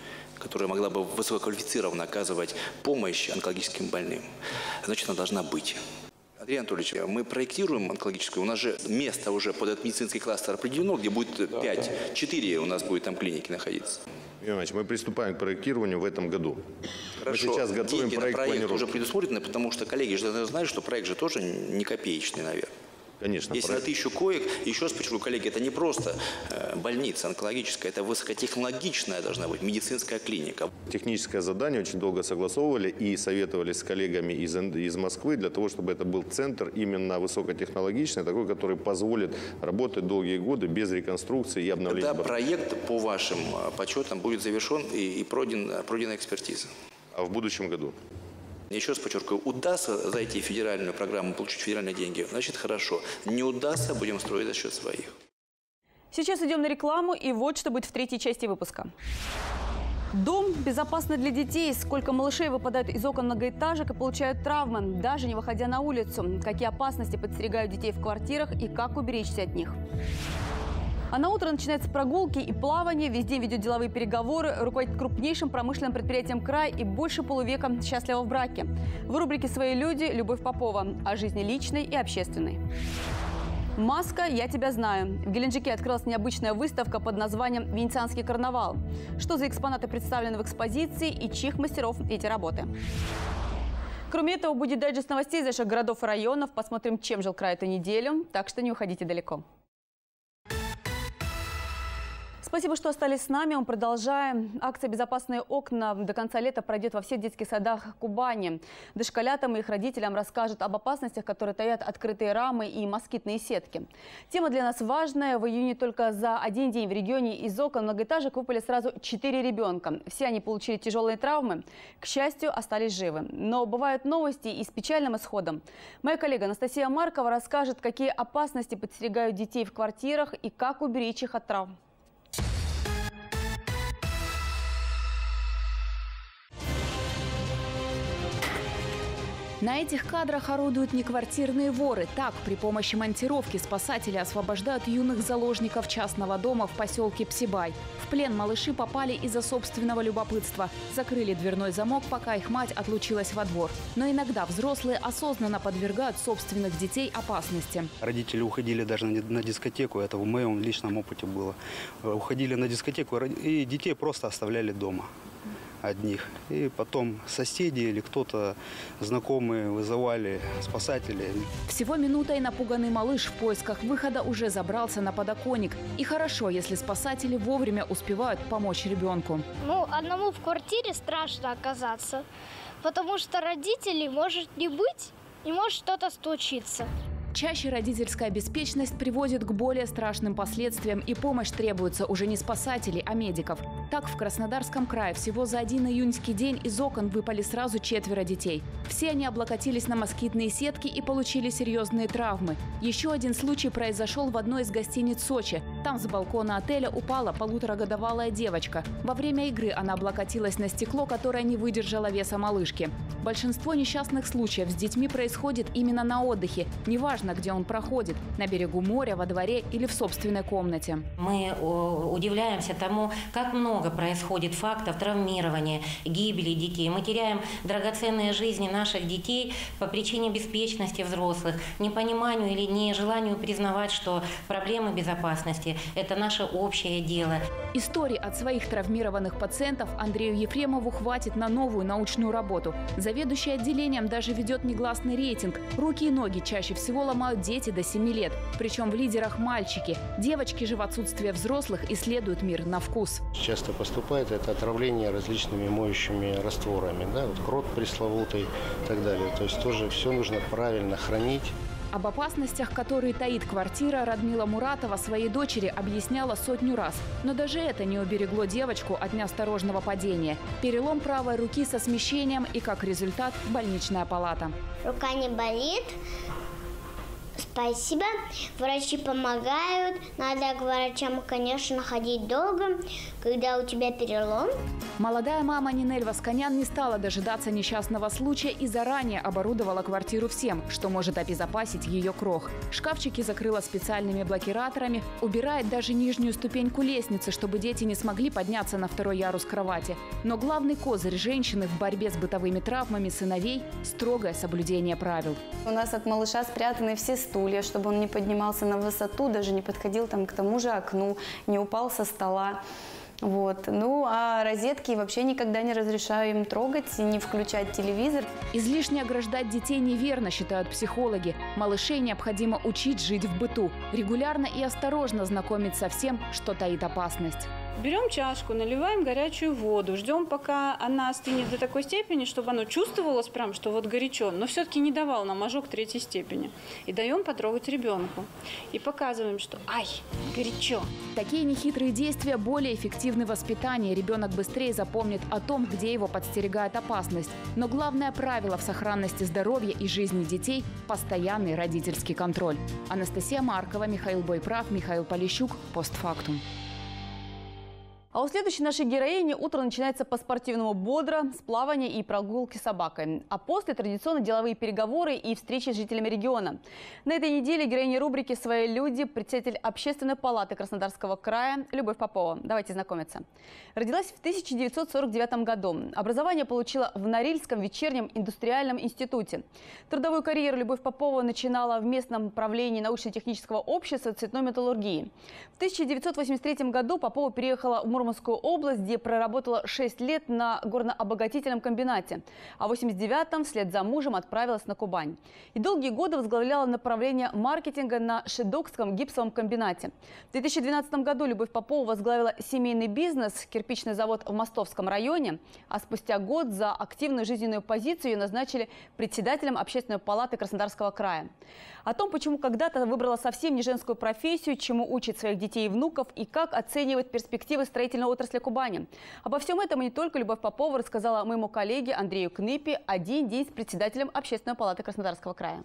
которая могла бы высококвалифицированно оказывать помощь онкологическим больным, значит, она должна быть. Андрей Анатольевич, мы проектируем онкологическую, у нас же место уже под этот медицинский кластер определено, где будет пять-четыре у нас будет там клиники находиться. Иванович, мы приступаем к проектированию в этом году. Хорошо. Мы сейчас готовим Деньги проект на проект планировки. уже предусмотрены, потому что коллеги же знают, что проект же тоже не копеечный, наверное. Конечно. Если проект... на тысячу коек, еще раз подчеркну, коллеги, это не просто э, больница онкологическая, это высокотехнологичная должна быть медицинская клиника. Техническое задание очень долго согласовывали и советовались с коллегами из, из Москвы для того, чтобы это был центр именно высокотехнологичный, такой, который позволит работать долгие годы без реконструкции и обновления. Когда проект по вашим подсчетам будет завершен и, и пройден, пройдена экспертиза? А в будущем году? Еще раз подчеркиваю, удастся зайти в федеральную программу, получить федеральные деньги, значит хорошо. Не удастся, будем строить за счет своих. Сейчас идем на рекламу, и вот что будет в третьей части выпуска. Дом безопасный для детей. Сколько малышей выпадают из окон многоэтажек и получают травмы, даже не выходя на улицу. Какие опасности подстерегают детей в квартирах и как уберечься от них. А на утро начинаются прогулки и плавание. Весь день ведет деловые переговоры, руководит крупнейшим промышленным предприятием края и больше полувека счастлива в браке. В рубрике «Свои люди» Любовь Попова о жизни личной и общественной. Маска «Я тебя знаю». В Геленджике открылась необычная выставка под названием «Венецианский карнавал». Что за экспонаты представлены в экспозиции и чьих мастеров эти работы? Кроме этого, будет дайджест новостей из наших городов и районов. Посмотрим, чем жил край эту неделю. Так что не уходите далеко. Спасибо, что остались с нами. Мы продолжаем. Акция «Безопасные окна» до конца лета пройдет во всех детских садах Кубани. Дошколятам и их родителям расскажут об опасностях, которые таят открытые рамы и москитные сетки. Тема для нас важная. В июне только за один день в регионе из окон многоэтажек выпали сразу четыре ребенка. Все они получили тяжелые травмы. К счастью, остались живы. Но бывают новости и с печальным исходом. Моя коллега Анастасия Маркова расскажет, какие опасности подстерегают детей в квартирах и как уберечь их от травм. На этих кадрах орудуют неквартирные воры. Так, при помощи монтировки спасатели освобождают юных заложников частного дома в поселке Псибай. В плен малыши попали из-за собственного любопытства. Закрыли дверной замок, пока их мать отлучилась во двор. Но иногда взрослые осознанно подвергают собственных детей опасности. Родители уходили даже на дискотеку, это в моем личном опыте было. Уходили на дискотеку и детей просто оставляли дома. Одних. И потом соседи или кто-то знакомые вызывали спасателей. Всего минута, и напуганный малыш в поисках выхода уже забрался на подоконник. И хорошо, если спасатели вовремя успевают помочь ребенку. Ну, одному в квартире страшно оказаться, потому что родителей может не быть и может что-то случиться. Чаще родительская беспечность приводит к более страшным последствиям, и помощь требуется уже не спасателей, а медиков. Так, в Краснодарском крае всего за один июньский день из окон выпали сразу четверо детей. Все они облокотились на москитные сетки и получили серьезные травмы. Еще один случай произошел в одной из гостиниц Сочи. Там с балкона отеля упала полуторагодовалая девочка. Во время игры она облокотилась на стекло, которое не выдержало веса малышки. Большинство несчастных случаев с детьми происходит именно на отдыхе. Неважно, где он проходит – на берегу моря, во дворе или в собственной комнате. Мы удивляемся тому, как много происходит фактов травмирования, гибели детей. Мы теряем драгоценные жизни наших детей по причине беспечности взрослых, непониманию или нежеланию признавать, что проблемы безопасности – это наше общее дело. Историй от своих травмированных пациентов Андрею Ефремову хватит на новую научную работу. Заведующий отделением даже ведет негласный рейтинг. Руки и ноги чаще всего ломают дети до семи лет. Причем в лидерах мальчики. Девочки же в отсутствие взрослых исследуют мир на вкус. Часто поступает это отравление различными моющими растворами. Да? Вот крот пресловутый и так далее. То есть тоже все нужно правильно хранить. Об опасностях, которые таит квартира, Радмила Муратова своей дочери объясняла сотню раз. Но даже это не уберегло девочку от неосторожного падения. Перелом правой руки со смещением и, как результат, больничная палата. Рука не болит. спасибо. Врачи помогают. Надо к врачам, конечно, ходить долго, когда у тебя перелом. Молодая мама Нинель Васканян не стала дожидаться несчастного случая и заранее оборудовала квартиру всем, что может обезопасить ее крох. Шкафчики закрыла специальными блокираторами, убирает даже нижнюю ступеньку лестницы, чтобы дети не смогли подняться на второй ярус кровати. Но главный козырь женщины в борьбе с бытовыми травмами сыновей – строгое соблюдение правил. У нас от малыша спрятаны все стулья, чтобы он не поднимался на высоту, даже не подходил там к тому же окну, не упал со стола. Вот. Ну, а розетки вообще никогда не разрешаю им трогать и не включать телевизор. Излишне ограждать детей неверно, считают психологи. Малышей необходимо учить жить в быту, регулярно и осторожно знакомить со всем, что таит опасность. Берем чашку, наливаем горячую воду, ждем, пока она остынет до такой степени, чтобы оно чувствовалось прям, что вот горячо, но все-таки не давал нам ожог третьей степени. И даем потрогать ребенку. И показываем, что ай, горячо. Такие нехитрые действия более эффективны в воспитании. Ребенок быстрее запомнит о том, где его подстерегает опасность. Но главное правило в сохранности здоровья и жизни детей – постоянный родительский контроль. Анастасия Маркова, Михаил Бойправ, Михаил Полищук. Постфактум. А у следующей нашей героини утро начинается по-спортивному бодро, с плавания и прогулки с собакой. А после традиционно деловые переговоры и встречи с жителями региона. На этой неделе героиня рубрики «Свои люди» председатель Общественной палаты Краснодарского края Любовь Попова. Давайте знакомиться. Родилась в тысяча девятьсот сорок девятом году. Образование получила в Норильском вечернем индустриальном институте. Трудовую карьеру Любовь Попова начинала в местном правлении научно-технического общества цветной металлургии. В тысяча девятьсот восемьдесят третьем году Попова переехала в Мурманскую область, где проработала шесть лет на горно-обогатительном комбинате. А в восемьдесят девятом вслед за мужем отправилась на Кубань. И долгие годы возглавляла направление маркетинга на Шедокском гипсовом комбинате. В две тысячи двенадцатом году Любовь Попова возглавила семейный бизнес, кирпичный завод в Мостовском районе. А спустя год за активную жизненную позицию ее назначили председателем Общественной палаты Краснодарского края. О том, почему когда-то выбрала совсем не женскую профессию, чему учит своих детей и внуков и как оценивает перспективы строительной отрасли Кубани. Обо всем этом и не только Любовь Попова рассказала моему коллеге Андрею Кныпи один день с председателем Общественной палаты Краснодарского края.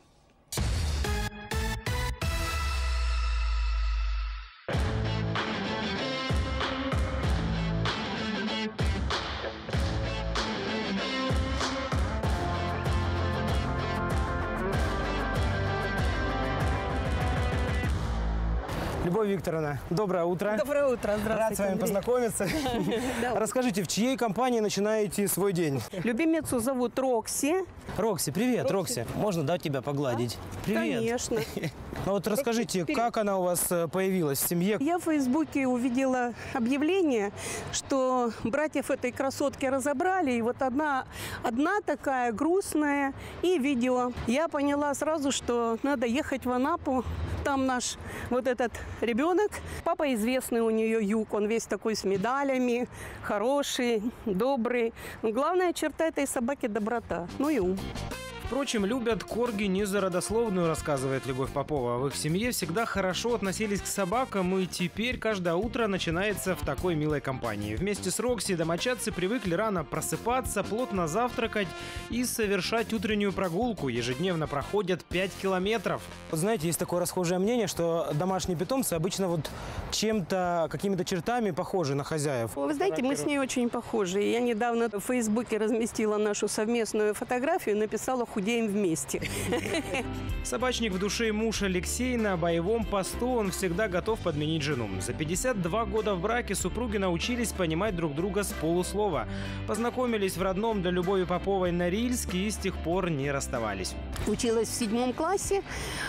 Любовь Викторовна, доброе утро. Доброе утро, здравствуйте. Рад с вами Андрей. познакомиться. Расскажите, в чьей компании начинаете свой день? Любимицу зовут Рокси. Рокси, привет, Рокси. Рокси. Можно, да, тебя погладить? Привет. Конечно. Ну вот расскажите, как она у вас появилась в семье? Я в Фейсбуке увидела объявление, что братьев этой красотки разобрали. И вот одна, одна такая грустная и видео. Я поняла сразу, что надо ехать в Анапу. Там наш вот этот ребенок. Папа известный у нее юг. Он весь такой с медалями, хороший, добрый. Но главная черта этой собаки – доброта. Ну и ум. Впрочем, любят корги не за родословную, рассказывает Любовь Попова. В их семье всегда хорошо относились к собакам, и теперь каждое утро начинается в такой милой компании. Вместе с Рокси домочадцы привыкли рано просыпаться, плотно завтракать и совершать утреннюю прогулку. Ежедневно проходят пять километров. Вот знаете, есть такое расхожее мнение, что домашние питомцы обычно вот чем-то, какими-то чертами похожи на хозяев. Вы знаете, мы с ней очень похожи. Я недавно в Фейсбуке разместила нашу совместную фотографию и написала «Худеем вместе». Собачник в душе муж Алексей на боевом посту, он всегда готов подменить жену. За пятьдесят два года в браке супруги научились понимать друг друга с полуслова. Познакомились в родном для Любови Поповой Норильске и с тех пор не расставались. Училась в седьмом классе,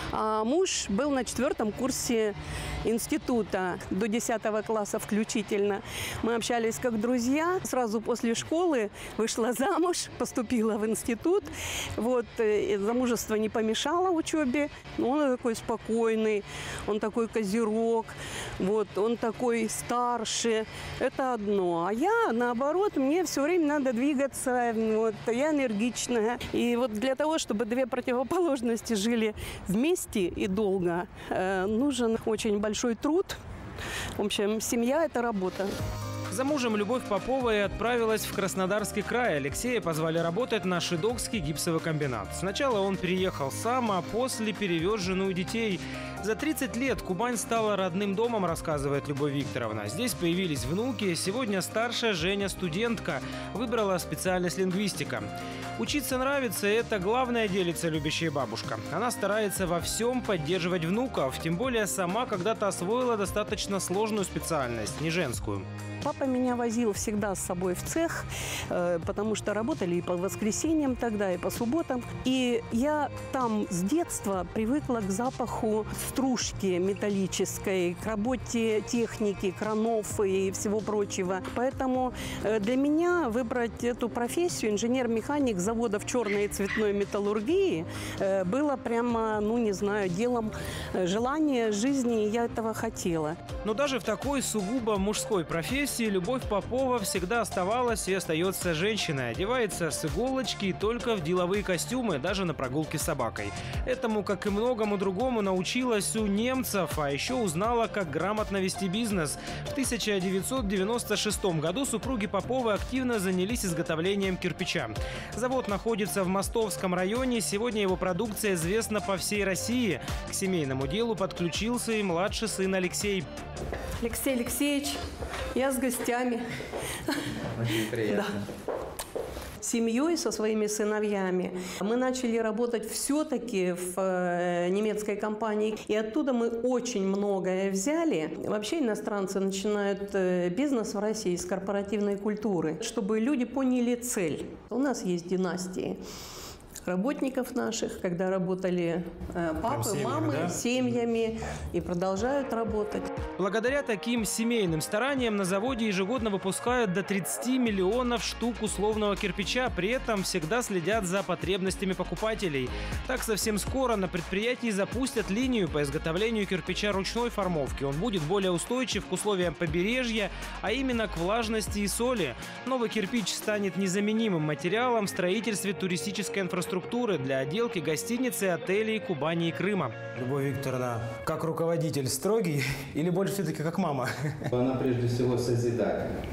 а муж был на четвертом курсе института до десятого класса включительно. Мы общались как друзья. Сразу после школы вышла замуж, поступила в институт. Вот, замужество не помешало учебе. Он такой спокойный, он такой козерог, вот, он такой старше. Это одно. А я, наоборот, мне все время надо двигаться. Вот, я энергичная. И вот для того, чтобы две противоположности жили вместе и долго, э, нужен очень большой труд. В общем, семья – это работа. За мужем Любовь Попова и отправилась в Краснодарский край. Алексея позвали работать на Шидокский гипсовый комбинат. Сначала он переехал сам, а после перевез жену и детей. За тридцать лет Кубань стала родным домом, рассказывает Любовь Викторовна. Здесь появились внуки. Сегодня старшая Женя студентка. Выбрала специальность лингвистика. Учиться нравится – это главное, делится любящая бабушка. Она старается во всем поддерживать внуков. Тем более сама когда-то освоила достаточно сложную специальность, не женскую. Папа меня возил всегда с собой в цех, потому что работали и по воскресеньям тогда, и по субботам. И я там с детства привыкла к запаху стружки металлической, к работе техники, кранов и всего прочего. Поэтому для меня выбрать эту профессию инженер-механик заводов черной и цветной металлургии было прямо, ну не знаю, делом желания жизни, и я этого хотела. Но даже в такой сугубо мужской профессии Любовь Попова всегда оставалась и остается женщиной. Одевается с иголочки и только в деловые костюмы, даже на прогулке с собакой. Этому, как и многому другому, научилась у немцев, а еще узнала, как грамотно вести бизнес. В тысяча девятьсот девяносто шестом году супруги Поповы активно занялись изготовлением кирпича. Завод находится в Мостовском районе. Сегодня его продукция известна по всей России. К семейному делу подключился и младший сын Алексей. Алексей Алексеевич, я с гостями. Очень приятно. Да. С семьей, со своими сыновьями мы начали работать все-таки в э, немецкой компании. И оттуда мы очень многое взяли. Вообще иностранцы начинают э, бизнес в России с корпоративной культуры, чтобы люди поняли цель. У нас есть династии работников наших, когда работали э, папы, семьями, мамы, да? семьями и продолжают работать. Благодаря таким семейным стараниям на заводе ежегодно выпускают до тридцати миллионов штук условного кирпича. При этом всегда следят за потребностями покупателей. Так совсем скоро на предприятии запустят линию по изготовлению кирпича ручной формовки. Он будет более устойчив к условиям побережья, а именно к влажности и соли. Новый кирпич станет незаменимым материалом в строительстве туристической инфраструктуры для отделки гостиниц и отелей Кубани и Крыма. Любовь Викторовна, как руководитель строгий или больше все-таки как мама? Она прежде всего созидательна.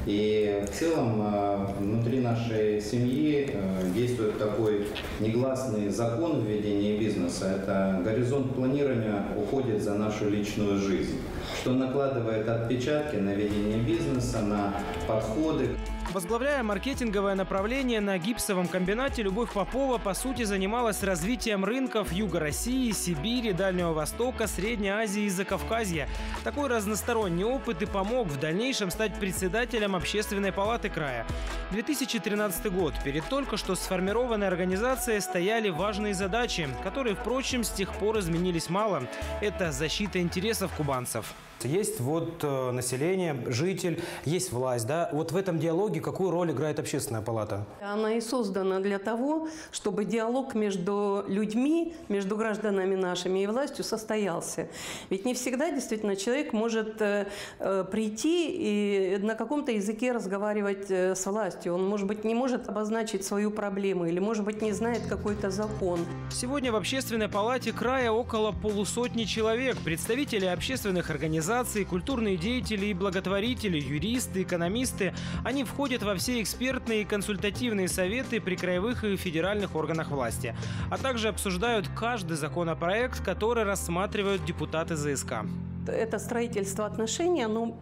И в целом внутри нашей семьи действует такой негласный закон введения бизнеса. Это горизонт планирования уходит за нашу личную жизнь, что накладывает отпечатки на ведение бизнеса, на подходы. Возглавляя маркетинговое направление на гипсовом комбинате, Любовь Попова, по сути, занималась развитием рынков Юга России, Сибири, Дальнего Востока, Средней Азии и Закавказья. Такой разносторонний опыт и помог в дальнейшем стать председателем Общественной палаты края. две тысячи тринадцатый год. Перед только что сформированной организацией стояли важные задачи, которые, впрочем, с тех пор изменились мало. Это защита интересов кубанцев. Есть вот э, население, житель, есть власть, да? Вот в этом диалоге какую роль играет Общественная палата? Она и создана для того, чтобы диалог между людьми, между гражданами нашими и властью состоялся. Ведь не всегда действительно человек может э, э, прийти и на каком-то языке разговаривать э, с властью. Он, может быть, не может обозначить свою проблему или, может быть, не знает какой-то закон. Сегодня в Общественной палате края около полусотни человек, представители общественных организаций, культурные деятели и благотворители, юристы, экономисты. Они входят во все экспертные и консультативные советы при краевых и федеральных органах власти, а также обсуждают каждый законопроект, который рассматривают депутаты ЗСК. Это строительство отношений, оно...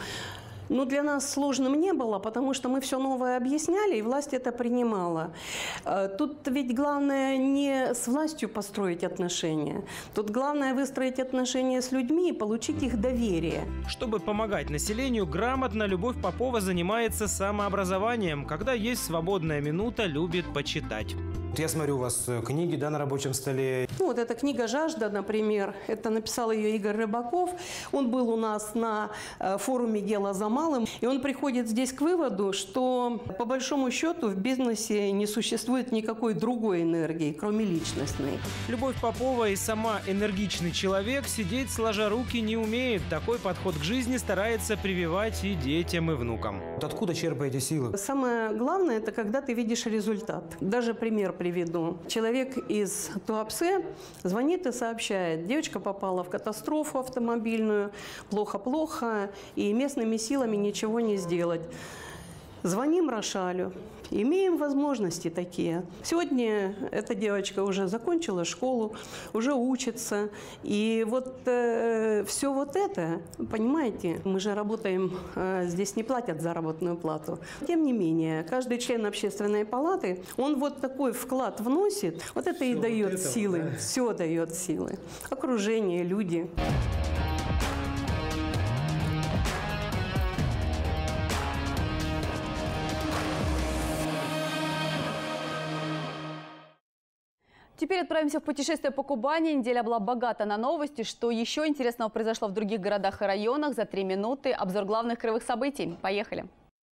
Ну, для нас сложным не было, потому что мы все новое объясняли, и власть это принимала. Тут ведь главное не с властью построить отношения. Тут главное выстроить отношения с людьми и получить их доверие. Чтобы помогать населению грамотно, Любовь Попова занимается самообразованием. Когда есть свободная минута, любит почитать. Я смотрю, у вас книги, да, на рабочем столе. Ну, вот эта книга «Жажда», например, это написал ее Игорь Рыбаков. Он был у нас на форуме «Дело за малым». И он приходит здесь к выводу, что по большому счету в бизнесе не существует никакой другой энергии, кроме личностной. Любовь Попова и сама энергичный человек сидеть сложа руки не умеет. Такой подход к жизни старается прививать и детям, и внукам. Вот откуда черпаете силы? Самое главное – это когда ты видишь результат. Даже пример приведу. приведу. Человек из Туапсе звонит и сообщает, девочка попала в катастрофу автомобильную, плохо-плохо, и местными силами ничего не сделать. Звоним Рошалю. Имеем возможности такие. Сегодня эта девочка уже закончила школу, уже учится. И вот э, все вот это, понимаете, мы же работаем, э, здесь не платят заработную плату. Тем не менее, каждый член общественной палаты, он вот такой вклад вносит, вот это все и дает вот силы, да. Все дает силы. Окружение, люди. Теперь отправимся в путешествие по Кубани. Неделя была богата на новости. Что еще интересного произошло в других городах и районах? За три минуты обзор главных краевых событий. Поехали!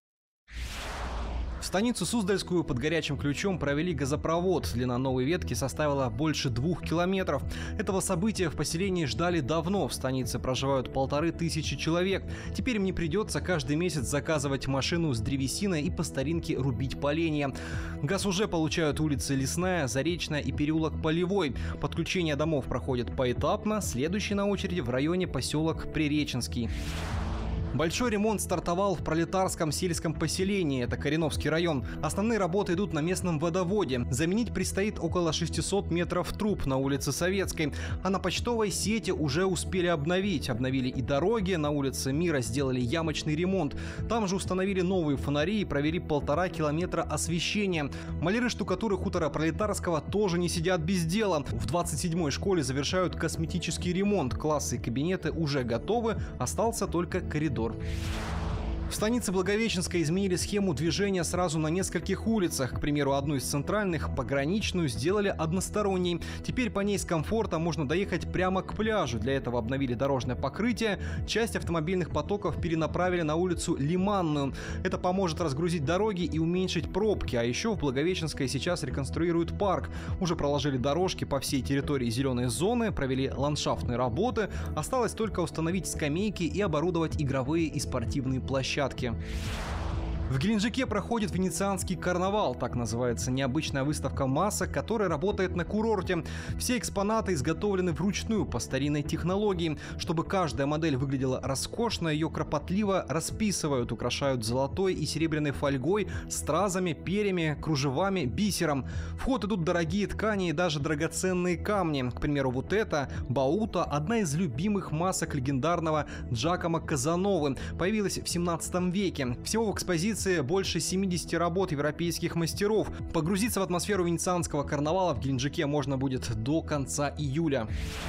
В станицу Суздальскую под горячим ключом провели газопровод. Длина новой ветки составила больше двух километров. Этого события в поселении ждали давно. В станице проживают полторы тысячи человек. Теперь им не придется каждый месяц заказывать машину с древесиной и по старинке рубить поленья. Газ уже получают улицы Лесная, Заречная и переулок Полевой. Подключение домов проходит поэтапно. Следующий на очереди в районе поселок Приреченский. Большой ремонт стартовал в Пролетарском сельском поселении, это Кореновский район. Основные работы идут на местном водоводе. Заменить предстоит около шестисот метров труб на улице Советской. А на почтовой сети уже успели обновить. Обновили и дороги, на улице Мира сделали ямочный ремонт. Там же установили новые фонари и провели полтора километра освещения. Маляры штукатуры хутора Пролетарского тоже не сидят без дела. В двадцать седьмой школе завершают косметический ремонт. Классы и кабинеты уже готовы, остался только коридор. В станице Благовещенской изменили схему движения сразу на нескольких улицах. К примеру, одну из центральных, пограничную, сделали односторонней. Теперь по ней с комфортом можно доехать прямо к пляжу. Для этого обновили дорожное покрытие. Часть автомобильных потоков перенаправили на улицу Лиманную. Это поможет разгрузить дороги и уменьшить пробки. А еще в Благовещенской сейчас реконструируют парк. Уже проложили дорожки по всей территории зеленой зоны, провели ландшафтные работы. Осталось только установить скамейки и оборудовать игровые и спортивные площадки. В Геленджике проходит венецианский карнавал, так называется необычная выставка масок, которая работает на курорте. Все экспонаты изготовлены вручную по старинной технологии. Чтобы каждая модель выглядела роскошно, ее кропотливо расписывают, украшают золотой и серебряной фольгой, стразами, перьями, кружевами, бисером. В ход идут дорогие ткани и даже драгоценные камни. К примеру, вот эта Баута – одна из любимых масок легендарного Джакомо Казановы. Появилась в семнадцатом веке. Всего в экспозиции больше семидесяти работ европейских мастеров. Погрузиться в атмосферу венецианского карнавала в Геленджике можно будет до конца июля.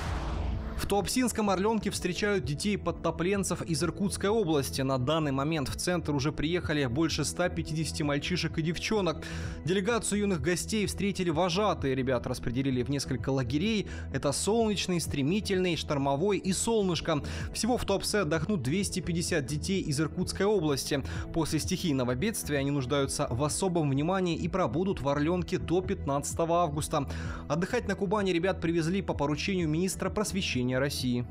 В Туапсинском Орленке встречают детей-подтопленцев из Иркутской области. На данный момент в центр уже приехали больше ста пятидесяти мальчишек и девчонок. Делегацию юных гостей встретили вожатые. Ребят распределили в несколько лагерей. Это Солнечный, Стремительный, Штормовой и Солнышко. Всего в Туапсе отдохнут двести пятьдесят детей из Иркутской области. После стихийного бедствия они нуждаются в особом внимании и пробудут в Орленке до пятнадцатого августа. Отдыхать на Кубани ребят привезли по поручению министра просвещения России.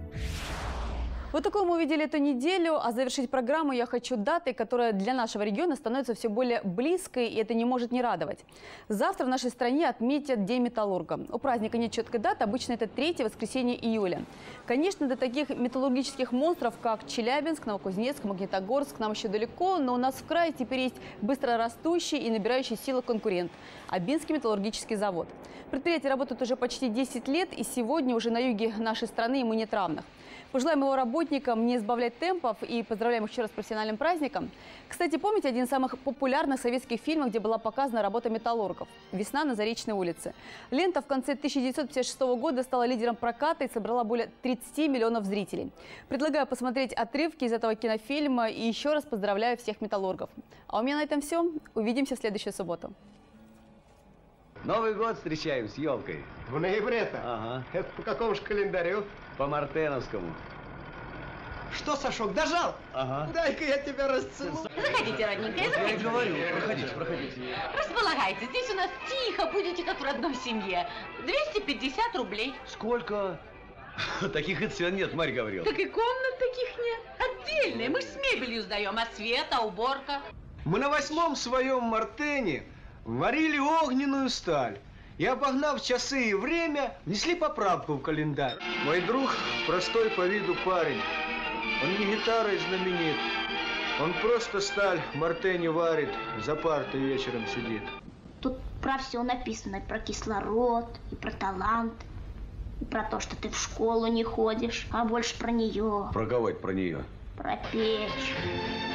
Вот такое мы увидели эту неделю. А завершить программу я хочу датой, которая для нашего региона становится все более близкой, и это не может не радовать. Завтра в нашей стране отметят День металлурга. У праздника нет четкой даты, обычно это третье воскресенье июля. Конечно, до таких металлургических монстров, как Челябинск, Новокузнецк, Магнитогорск, нам еще далеко, но у нас в крае теперь есть быстро растущий и набирающий силу конкурент – Обинский металлургический завод. Предприятие работает уже почти десять лет, и сегодня уже на юге нашей страны ему нет равных. Пожелаем его работникам не избавлять темпов и поздравляем их еще раз с профессиональным праздником. Кстати, помните один из самых популярных советских фильмов, где была показана работа металлургов «Весна на Заречной улице». Лента в конце тысяча девятьсот пятьдесят шестого года стала лидером проката и собрала более тридцати миллионов зрителей. Предлагаю посмотреть отрывки из этого кинофильма и еще раз поздравляю всех металлургов. А у меня на этом все. Увидимся в следующую субботу. Новый год встречаем с елкой. В ноябре-то? Ага. Это по какому же календарю? По мартеновскому. Что, Сашок, дожал? Ага. Дай-ка я тебя расцелую. Проходите, родненькая, вот я и говорю, проходите, проходите. Располагайте, здесь у нас тихо, будете как в родной семье. двести пятьдесят рублей. Сколько? Таких и цен нет, Марья Гавриловна. Так и комнат таких нет. Отдельные, мы ж с мебелью сдаем, а свет, а уборка. Мы на восьмом своем мартене варили огненную сталь. И, обогнав часы и время, внесли поправку в календарь. Мой друг простой по виду парень. Он не гитарой знаменит. Он просто сталь в мартене варит, за партой вечером сидит. Тут про все написано. И про кислород, и про талант, и про то, что ты в школу не ходишь, а больше про нее. Про кого это про нее? Про печь.